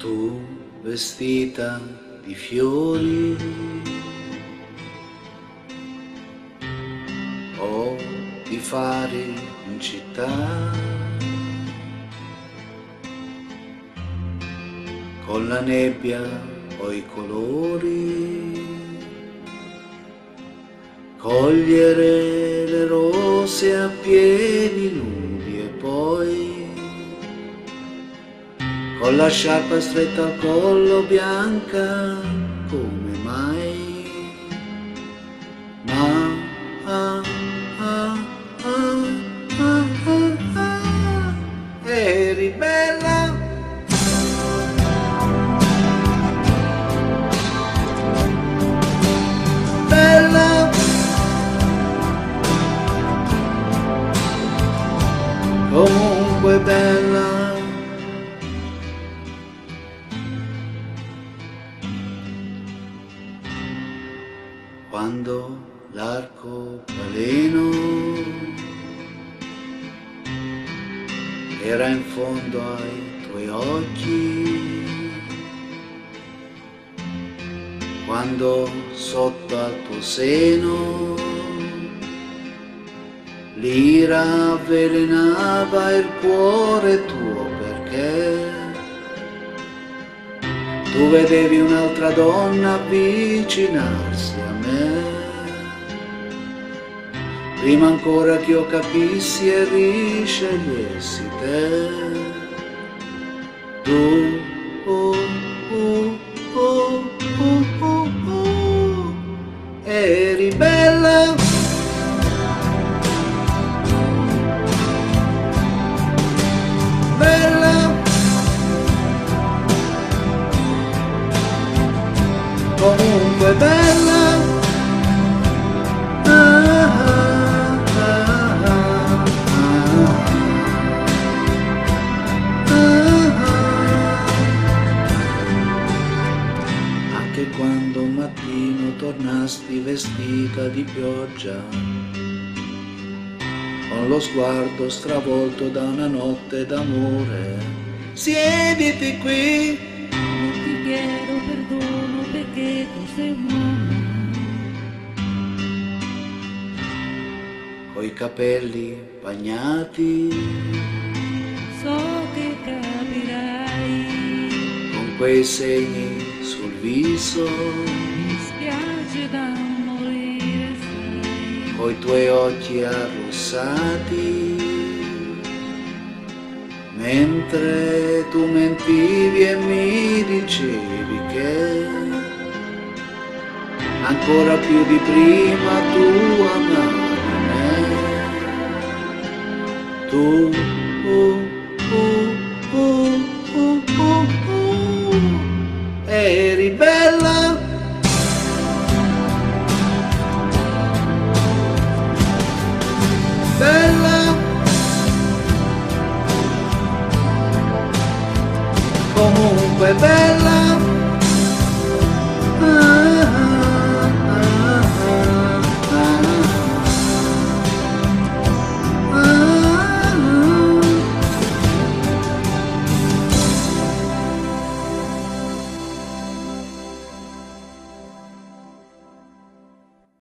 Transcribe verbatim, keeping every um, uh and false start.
Tu vestita di fiori o di fari in città, con la nebbia o i colori, cogliere le rose a pieni nudi e poi con la sciarpa stretta al collo bianca, come mai? Ma ah, ah, ah, ah, ah, ah, eri bella, bella, comunque bella. Quando l'arcobaleno era in fondo ai tuoi occhi, quando sotto al tuo seno l'ira avvelenava il cuore tuo, perché tu vedevi un'altra donna avvicinarsi a me, prima ancora che io capissi e riscegliessi te. Tu, oh, oh, oh, oh, oh, oh, eri bella, bella, comunque bella. Ah, ah, ah, ah, ah, ah. Anche quando un mattino tornasti vestita di pioggia, con lo sguardo stravolto da una notte d'amore, siediti qui. Non ti chiedo perdono perché tu sei un uomo, coi capelli bagnati, so che capirai, con quei segni sul viso, mi spiace da morire, sai, coi tuoi occhi arrossati, mentre tu mentivi e mi dicevi che ancora più di prima tu amavi me. Tu, uh, uh, uh, uh, uh, uh, eri bella, bella, comunque bella.